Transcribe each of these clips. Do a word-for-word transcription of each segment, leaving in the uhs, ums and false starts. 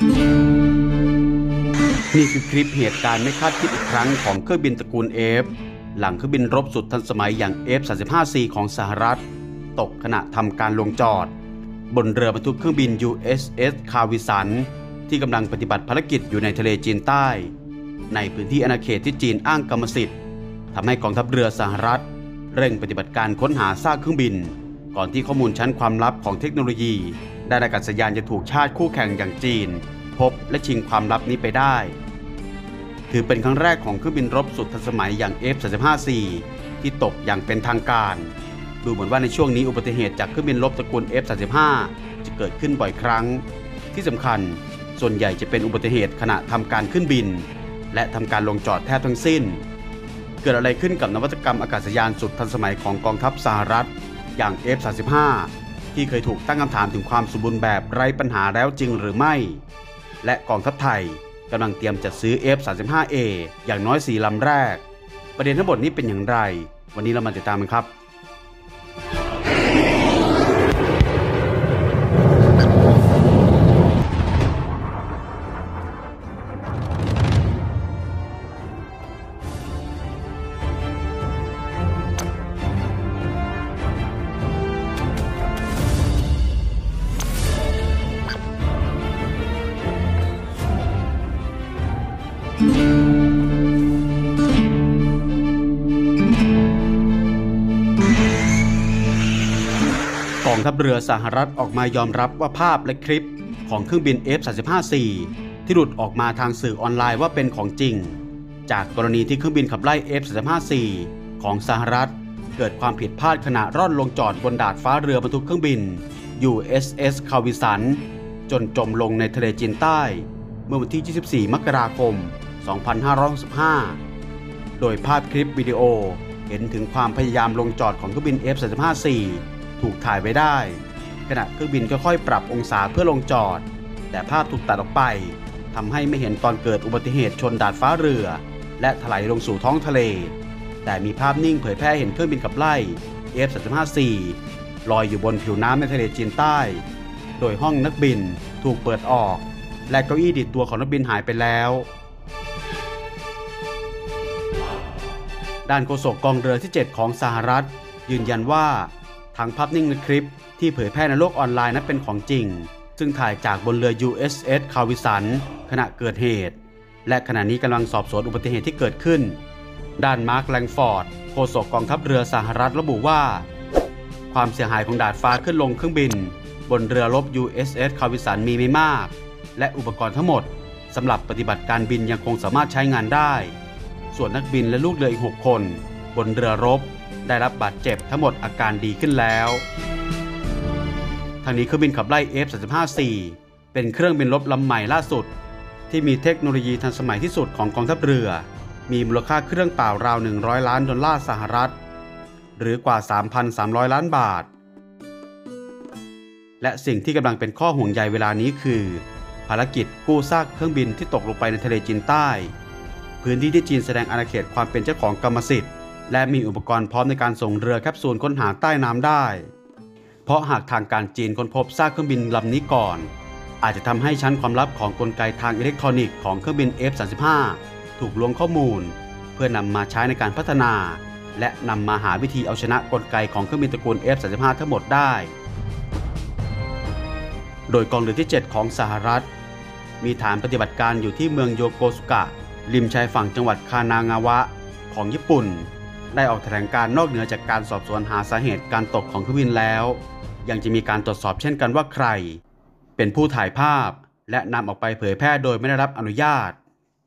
นี่คือคลิปเหตุการณ์ไม่คาดคิดอีกครั้งของเครื่องบินตระกูล F หลังเครื่องบินรบสุดทันสมัยอย่าง เอฟ สามสิบห้า ซี ของสหรัฐตกขณะทำการลงจอดบนเรือบรรทุกเครื่องบิน ยู เอส เอส คาร์วิสันที่กำลังปฏิบัติภารกิจอยู่ในทะเลจีนใต้ในพื้นที่อาณาเขตที่จีนอ้างกรรมสิทธิ์ทำให้กองทัพเรือสหรัฐเร่งปฏิบัติการค้นหาซากเครื่องบินก่อนที่ข้อมูลชั้นความลับของเทคโนโลยีด้านอากาศยานจะถูกชาติคู่แข่งอย่างจีนพบและชิงความลับนี้ไปได้ถือเป็นครั้งแรกของเครื่องบินรบสุดทันสมัยอย่าง เอฟ สามสิบห้า ซี ที่ตกอย่างเป็นทางการดูเหมือนว่าในช่วงนี้อุบัติเหตุจากเครื่องบินรบตระกูล เอฟ สามสิบห้า จะเกิดขึ้นบ่อยครั้งที่สำคัญส่วนใหญ่จะเป็นอุบัติเหตุขณะทำการขึ้นบินและทำการลงจอดแทบทั้งสิ้นเกิดอะไรขึ้นกับนวัตกรรมอากาศยานสุดทันสมัยของกองทัพสหรัฐอย่าง เอฟ สามสิบห้า ที่เคยถูกตั้งคำถามถึงความสมบูรณ์แบบไร้ปัญหาแล้วจริงหรือไม่และกองทัพไทยกำลังเตรียมจัดซื้อ เอฟ สามสิบห้า เอ อย่างน้อยสี่ลำแรกประเด็นทั้งหมดนี้เป็นอย่างไรวันนี้เรามาติดตามกันครับกองทัพเรือสหรัฐออกมายอมรับว่าภาพและคลิปของเครื่องบิน เอฟ สามสิบห้า ซี ที่หลุดออกมาทางสื่อออนไลน์ว่าเป็นของจริงจากกรณีที่เครื่องบินขับไล่ เอฟ สามสิบห้า ซี ของสหรัฐเกิดความผิดพลาดขณะร่อนลงจอดบนดาดฟ้าเรือบรรทุกเครื่องบิน ยู เอส เอส คาร์วิสันจนจมลงในทะเลจีนใต้เมื่อวันที่ ยี่สิบสี่ มกราคม สองพันห้าร้อยหกสิบห้า โดยภาพคลิปวิดีโอเห็นถึงความพยายามลงจอดของเครื่องบิน เอฟ สามสิบห้า ซี ถูกถ่ายไว้ได้ขณะเครื่องบินค่อยๆปรับองศาเพื่อลงจอดแต่ภาพถูกตัดออกไปทำให้ไม่เห็นตอนเกิดอุบัติเหตุชนดาดฟ้าเรือและถลายลงสู่ท้องทะเลแต่มีภาพนิ่งเผยแพร่เห็นเครื่องบินขับไล่ เอฟ สามสิบห้า ซี ลอยอยู่บนผิวน้ำในทะเลจีนใต้โดยห้องนักบินถูกเปิดออกและเก้าอี้ดิดตัวของนักบินหายไปแล้วด้านโฆษกกองเรือที่เจ็ดของสหรัฐยืนยันว่าทั้งภาพนิ่งและคลิปที่เผยแพร่ในโลกออนไลน์นั้นเป็นของจริงซึ่งถ่ายจากบนเรือ ยู เอส เอส คาร์วิสันขณะเกิดเหตุและขณะนี้กำลังสอบสวนอุบัติเหตุที่เกิดขึ้นด้านมาร์คแลงฟอร์ดโฆษกกองทัพเรือสหรัฐระบุว่าความเสียหายของดาดฟ้าขึ้นลงเครื่องบินบนเรือรบ ยู เอส เอส คาร์วิสันมีไม่มากและอุปกรณ์ทั้งหมดสำหรับปฏิบัติการบินยังคงสามารถใช้งานได้ส่วนนักบินและลูกเรืออีกหกคนบนเรือรบได้รับบาดเจ็บทั้งหมดอาการดีขึ้นแล้วทางนี้เครื่องบินขับไล่ เอฟ สามสิบห้า ซี เป็นเครื่องบินรบลำใหม่ล่าสุดที่มีเทคโนโลยีทันสมัยที่สุดของกองทัพเรือมีมูลค่าเครื่องเปล่าราวหนึ่งร้อยล้านดอลลาร์สหรัฐหรือกว่า สามพันสามร้อย ล้านบาทและสิ่งที่กำลังเป็นข้อห่วงใยเวลานี้คือภารกิจกู้ซากเครื่องบินที่ตกลงไปในทะเลจีนใต้พื้นที่ที่จีนแสดงอาณาเขตความเป็นเจ้าของกรรมสิทธิ์และมีอุปกรณ์พร้อมในการส่งเรือแคปซูลค้นหาใต้น้ำได้เพราะหากทางการจีนค้นพบซากเครื่องบินลำนี้ก่อนอาจจะทำให้ชั้นความลับของกลไกทางอิเล็กทรอนิกส์ของเครื่องบิน เอฟ สามสิบห้า ถูกล้วงข้อมูลเพื่อนำมาใช้ในการพัฒนาและนำมาหาวิธีเอาชนะกลไกของเครื่องบินตระกูล เอฟ สามสิบห้า ทั้งหมดได้โดยกองเรือที่เจ็ดของสหรัฐมีฐานปฏิบัติการอยู่ที่เมืองโยโกสุกะริมชายฝั่งจังหวัดคานางาวะของญี่ปุ่นได้ออกแถลงการนอกเหนือจากการสอบสวนหาสาเหตุการตกของเครื่องบินแล้วยังจะมีการตรวจสอบเช่นกันว่าใครเป็นผู้ถ่ายภาพและนำออกไปเผยแพร่โดยไม่ได้รับอนุญาต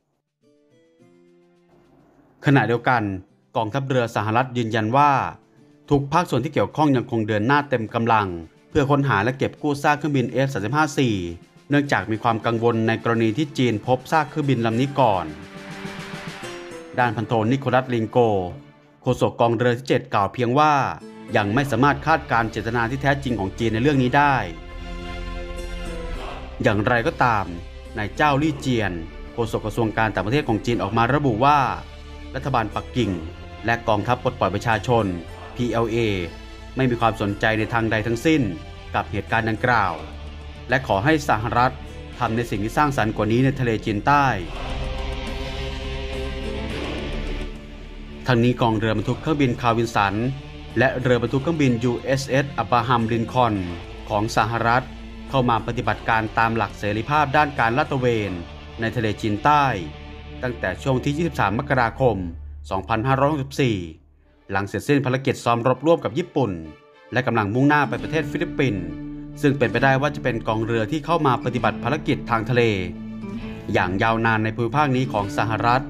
ขณะเดียวกันกองทัพเรือสหรัฐยืนยันว่าทุกภาคส่วนที่เกี่ยวข้องยังคงเดินหน้าเต็มกำลังเพื่อค้นหาและเก็บกู้ซากเครื่องบิน เอฟ สามสิบห้า ซี เนื่องจากมีความกังวลในกรณีที่จีนพบซากเครื่องบินลำนี้ก่อนด้านพันโทนิโคลัสลิงโกโฆษกกองเรือที่เจ็ดกล่าวเพียงว่ายังไม่สามารถคาดการณ์เจตนาที่แท้จริงของจีนในเรื่องนี้ได้อย่างไรก็ตามนายเจ้าลี่เจียนโฆษกกระทรวงการต่างประเทศของจีนออกมาระบุว่ารัฐบาลปักกิ่งและกองทัพปลดปล่อยประชาชน พี แอล เอ ไม่มีความสนใจในทางใดทั้งสิ้นกับเหตุการณ์ดังกล่าวและขอให้สหรัฐทำในสิ่งที่สร้างสรรค์กว่านี้ในทะเลจีนใต้ทั้งนี้กองเรือบรรทุกเครื่องบินคาร์วินสันและเรือบรรทุกเครื่องบิน ยู เอส เอส อับราฮัมลินคอล์นของสหรัฐเข้ามาปฏิบัติการตามหลักเสรีภาพด้านการลาดตระเวนในทะเลจีนใต้ตั้งแต่ช่วงที่ ยี่สิบสาม มกราคม สองพันห้าร้อยหกสิบสี่ หลังเสร็จสิ้นภารกิจซ้อมรบร่วมกับญี่ปุ่นและกำลังมุ่งหน้าไปประเทศฟิลิปปินส์ซึ่งเป็นไปได้ว่าจะเป็นกองเรือที่เข้ามาปฏิบัติภารกิจทางทะเลอย่างยาวนานในภูมิภาคนี้ของสหรัฐ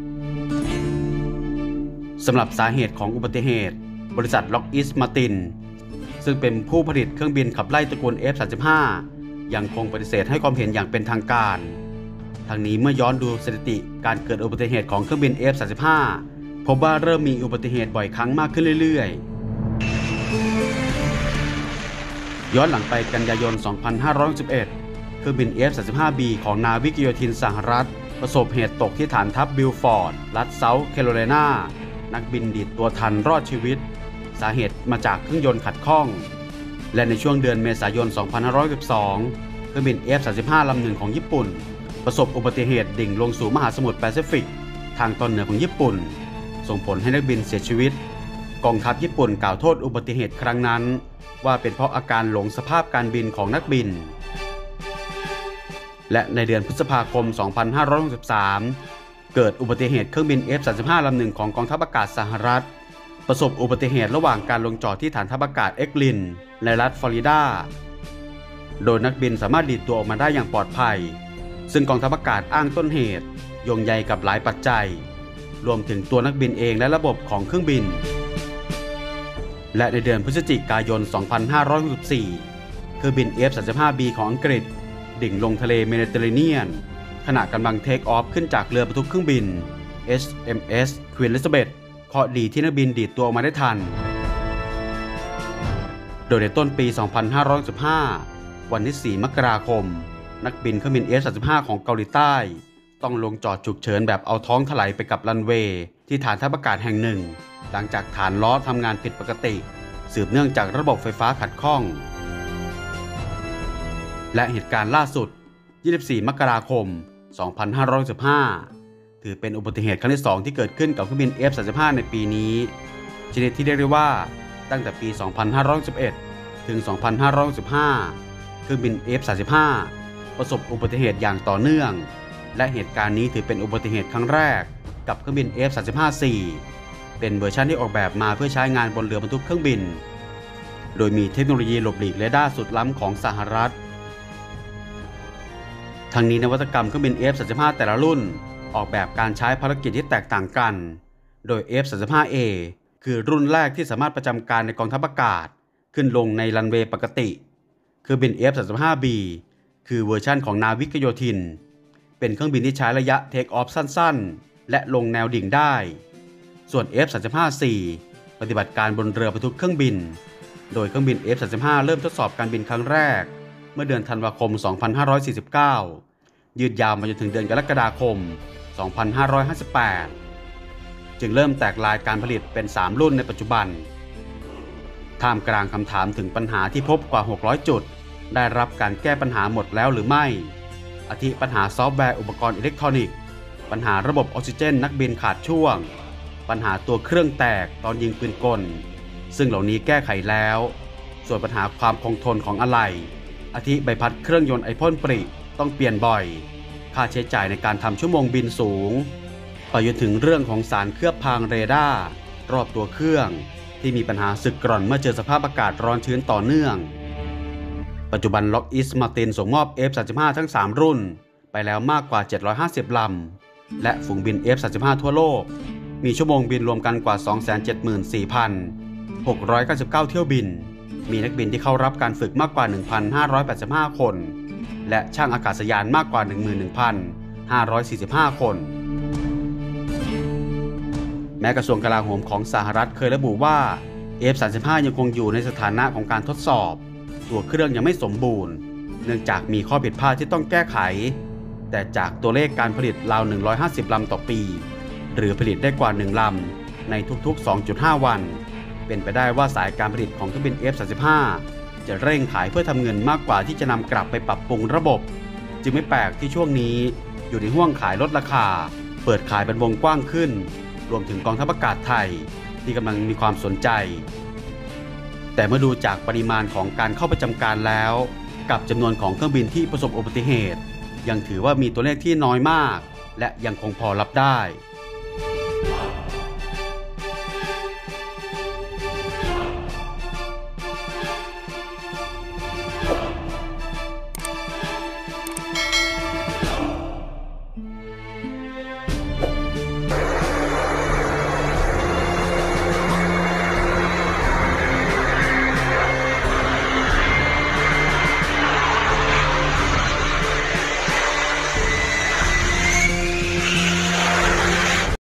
สำหรับสาเหตุของอุบัติเหตุบริษัทล็อกอีสต์มาร์ตินซึ่งเป็นผู้ผลิตเครื่องบินขับไล่ตระกูล เอฟ สามสิบห้า ยังคงปฏิเสธให้ความเห็นอย่างเป็นทางการทั้งนี้เมื่อย้อนดูสถิติการเกิดอุบัติเหตุของเครื่องบิน เอฟ สามสิบห้า พบว่าเริ่มมีอุบัติเหตุบ่อยครั้งมากขึ้นเรื่อยๆย้อนหลังไปกันยายน สองพันห้าร้อยสิบเอ็ด เครื่องบิน เอฟ สามสิบห้า บี ของนาวิกโยธินสหรัฐประสบเหตุตกที่ฐานทัพบิลฟอร์ดรัฐเซาท์แคโรไลนานักบินดีดตัวทันรอดชีวิตสาเหตุมาจากเครื่องยนต์ขัดข้องและในช่วงเดือนเมษายน สองพันห้าร้อยสิบสอง เครื่องบิน เอฟ สามสิบห้า ลำหนึ่งของญี่ปุ่นประสบอุบัติเหตุดิ่งลงสู่มหาสมุทรแปซิฟิกทางตอนเหนือของญี่ปุ่นส่งผลให้นักบินเสียชีวิตกองทัพญี่ปุ่นกล่าวโทษอุบัติเหตุครั้งนั้นว่าเป็นเพราะอาการหลงสภาพการบินของนักบินและในเดือนพฤษภาคม สองพันห้าร้อยหกสิบสาม เกิดอุบัติเหตุเครื่องบิน เอฟ สามสิบห้า ลำหนึ่งของกองทัพอากาศสหรัฐประสบอุบัติเหตุระหว่างการลงจอดที่ฐานทัพอากาศเอ็กลินในรัฐฟลอริดาโดยนักบินสามารถดีดตัวออกมาได้อย่างปลอดภัยซึ่งกองทัพอากาศอ้างต้นเหตุโยงใยกับหลายปัจจัยรวมถึงตัวนักบินเองและระบบของเครื่องบินและในเดือนพฤศจิกายน สองพันห้าร้อยหกสิบสี่ เครื่องบิน เอฟ สามสิบห้า บี ของอังกฤษดิ่งลงทะเลเมดิเตอร์เรเนียนขณะกำลังเทคออฟขึ้นจากเรือบรรทุกเครื่องบิน เอช เอ็ม เอส Queen Elizabeth เคราะห์ดีที่นักบินดีดตัวออกมาได้ทันโดยในต้นปี สองพันห้าร้อยสิบห้า วันที่ สี่ มกราคมนักบินเครื่องบิน เอฟ สามสิบห้า ของเกาหลีใต้ต้องลงจอดฉุกเฉินแบบเอาท้องถลายไปกับรันเวย์ที่ฐานทัพอากาศแห่งหนึ่งหลังจากฐานล้อทำงานผิดปกติสืบเนื่องจากระบบไฟฟ้าขัดข้องและเหตุการณ์ล่าสุด ยี่สิบสี่ มกราคม สองพันห้าร้อยสิบห้า ถือเป็นอุบัติเหตุครั้งที่สองที่เกิดขึ้นกับเครื่องบิน เอฟ สามสิบห้า ในปีนี้ชนิดที่เรียกได้ว่าตั้งแต่ปี สองพันห้าร้อยสิบเอ็ด ถึง สองพันห้าร้อยสิบห้า เครื่องบิน เอฟ สามสิบห้า ประสบอุบัติเหตุอย่างต่อเนื่องและเหตุการณ์นี้ถือเป็นอุบัติเหตุครั้งแรกกับเครื่องบิน เอฟ สามสิบห้า สี่ เป็นเวอร์ชันที่ออกแบบมาเพื่อใช้งานบนเรือบรรทุกเครื่องบินโดยมีเทคโนโลยีหลบหลีกเรดาร์สุดล้ำของสหรัฐทั้งนี้นวัตกรรมเครื่องบิน เอฟ สามสิบห้า แต่ละรุ่นออกแบบการใช้ภารกิจที่แตกต่างกันโดย เอฟ สามสิบห้า เอ คือรุ่นแรกที่สามารถประจำการในกองทัพอากาศขึ้นลงในรันเวย์ปกติเครื่องบิน เอฟ สามสิบห้า บี คือเวอร์ชันของนาวิกโยธินเป็นเครื่องบินที่ใช้ระยะเทคออฟสั้นๆและลงแนวดิ่งได้ส่วน เอฟ สามสิบห้า สี่ ปฏิบัติการบนเรือบรรทุกเครื่องบินโดยเครื่องบิน เอฟ สามสิบห้า เริ่มทดสอบการบินครั้งแรกเมื่อเดือนธันวาคม สองพันห้าร้อยสี่สิบเก้า ยืดยาวมาจนถึงเดือนกรกฎาคม สองพันห้าร้อยห้าสิบแปด จึงเริ่มแตกลายการผลิตเป็น สาม รุ่นในปัจจุบันท่ามกลางคำถามถึงปัญหาที่พบกว่า หกร้อย จุดได้รับการแก้ปัญหาหมดแล้วหรือไม่อาทิปัญหาซอฟต์แวร์อุปกรณ์อิเล็กทรอนิกส์ปัญหาระบบออกซิเจนนักบินขาดช่วงปัญหาตัวเครื่องแตกตอนยิงปืนกลซึ่งเหล่านี้แก้ไขแล้วส่วนปัญหาความคงทนของอะไหล่อาทิใบพัดเครื่องยนต์ไอพ่นปริต้องเปลี่ยนบ่อยค่าใช้จ่ายในการทำชั่วโมงบินสูงไปจนถึงเรื่องของสารเคลือบพรางเรดาร์รอบตัวเครื่องที่มีปัญหาสึกกร่อนเมื่อเจอสภาพอากาศร้อนชื้นต่อเนื่องปัจจุบันล็อกอีสต์มาร์ตินส่งมอบ เอฟ สามสิบห้า ทั้ง สาม รุ่นไปแล้วมากกว่า เจ็ดร้อยห้าสิบ ลำและฝูงบิน เอฟ สามสิบห้า ทั่วโลกมีชั่วโมงบินรวมกันกว่า สองแสนเจ็ดหมื่นสี่พันหกร้อยเก้าสิบเก้า เที่ยวบินมีนักบินที่เข้ารับการฝึกมากกว่า หนึ่งพันห้าร้อยแปดสิบห้า คนและช่างอากาศยานมากกว่า หนึ่งหมื่นหนึ่งพันห้าร้อยสี่สิบห้า คนแม้กระทรวงกลาโหมของสหรัฐเคยระบุว่า เอฟ สามสิบห้า ยังคงอยู่ในสถานะของการทดสอบตัวเครื่องยังไม่สมบูรณ์เนื่องจากมีข้อผิดพลาดที่ต้องแก้ไขแต่จากตัวเลขการผลิตราวหนึ่งร้อยห้าสิบลำต่อปีหรือผลิตได้กว่าหนึ่งลำในทุกๆ สองจุดห้า วันเป็นไปได้ว่าสายการผลิตของเครื่องบิน เอฟ สามสิบห้า จะเร่งขายเพื่อทำเงินมากกว่าที่จะนำกลับไปปรับปรุงระบบจึงไม่แปลกที่ช่วงนี้อยู่ในห่วงขายลดราคาเปิดขายเป็นวงกว้างขึ้นรวมถึงกองทัพอากาศไทยที่กำลังมีความสนใจแต่เมื่อดูจากปริมาณของการเข้าประจำการแล้วกับจำนวนของเครื่องบินที่ประสบอุบัติเหตุยังถือว่ามีตัวเลขที่น้อยมากและยังคงพอรับได้